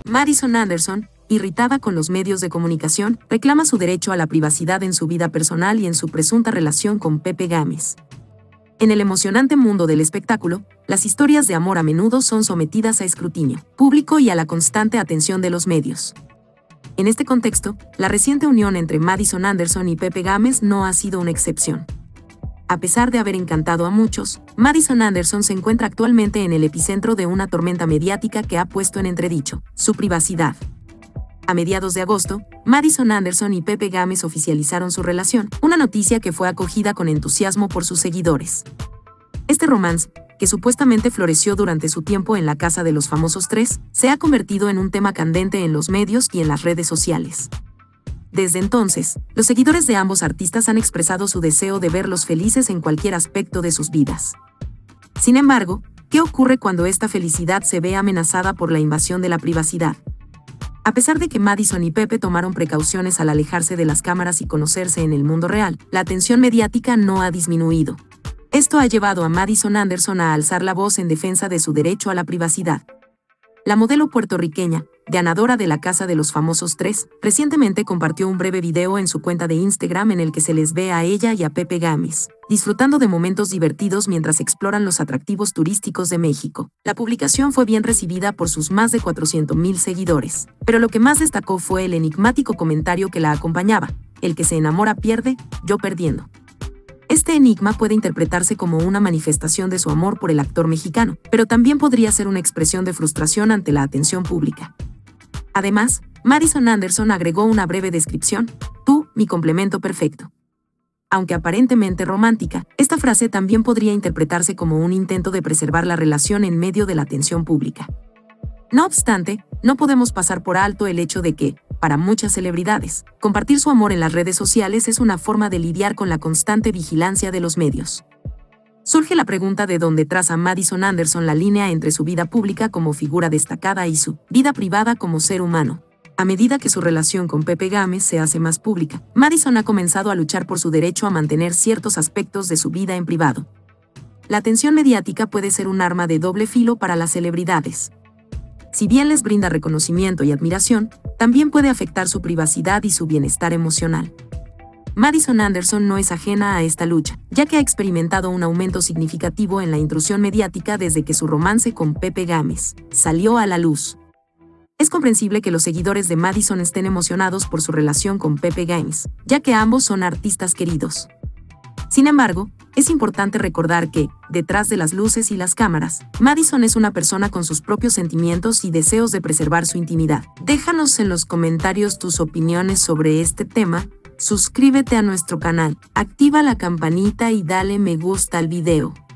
Madison Anderson, irritada con los medios de comunicación, reclama su derecho a la privacidad en su vida personal y en su presunta relación con Pepe Gámez. En el emocionante mundo del espectáculo, las historias de amor a menudo son sometidas a escrutinio público y a la constante atención de los medios. En este contexto, la reciente unión entre Madison Anderson y Pepe Gámez no ha sido una excepción. A pesar de haber encantado a muchos, Madison Anderson se encuentra actualmente en el epicentro de una tormenta mediática que ha puesto en entredicho su privacidad. A mediados de agosto, Madison Anderson y Pepe Gámez oficializaron su relación, una noticia que fue acogida con entusiasmo por sus seguidores. Este romance, que supuestamente floreció durante su tiempo en la casa de los famosos tres, se ha convertido en un tema candente en los medios y en las redes sociales. Desde entonces, los seguidores de ambos artistas han expresado su deseo de verlos felices en cualquier aspecto de sus vidas. Sin embargo, ¿qué ocurre cuando esta felicidad se ve amenazada por la invasión de la privacidad? A pesar de que Madison y Pepe tomaron precauciones al alejarse de las cámaras y conocerse en el mundo real, la atención mediática no ha disminuido. Esto ha llevado a Madison Anderson a alzar la voz en defensa de su derecho a la privacidad. La modelo puertorriqueña, ganadora de la Casa de los Famosos 3, recientemente compartió un breve video en su cuenta de Instagram en el que se les ve a ella y a Pepe Gámez, disfrutando de momentos divertidos mientras exploran los atractivos turísticos de México. La publicación fue bien recibida por sus más de 400,000 seguidores, pero lo que más destacó fue el enigmático comentario que la acompañaba: el que se enamora pierde, yo perdiendo. Este enigma puede interpretarse como una manifestación de su amor por el actor mexicano, pero también podría ser una expresión de frustración ante la atención pública. Además, Madison Anderson agregó una breve descripción: tú, mi complemento perfecto. Aunque aparentemente romántica, esta frase también podría interpretarse como un intento de preservar la relación en medio de la atención pública. No obstante, no podemos pasar por alto el hecho de que, para muchas celebridades, compartir su amor en las redes sociales es una forma de lidiar con la constante vigilancia de los medios. Surge la pregunta de dónde traza Madison Anderson la línea entre su vida pública como figura destacada y su vida privada como ser humano. A medida que su relación con Pepe Gámez se hace más pública, Madison ha comenzado a luchar por su derecho a mantener ciertos aspectos de su vida en privado. La atención mediática puede ser un arma de doble filo para las celebridades. Si bien les brinda reconocimiento y admiración, también puede afectar su privacidad y su bienestar emocional. Madison Anderson no es ajena a esta lucha, ya que ha experimentado un aumento significativo en la intrusión mediática desde que su romance con Pepe Gámez salió a la luz. Es comprensible que los seguidores de Madison estén emocionados por su relación con Pepe Gámez, ya que ambos son artistas queridos. Sin embargo, es importante recordar que, detrás de las luces y las cámaras, Madison es una persona con sus propios sentimientos y deseos de preservar su intimidad. Déjanos en los comentarios tus opiniones sobre este tema, suscríbete a nuestro canal, activa la campanita y dale me gusta al video.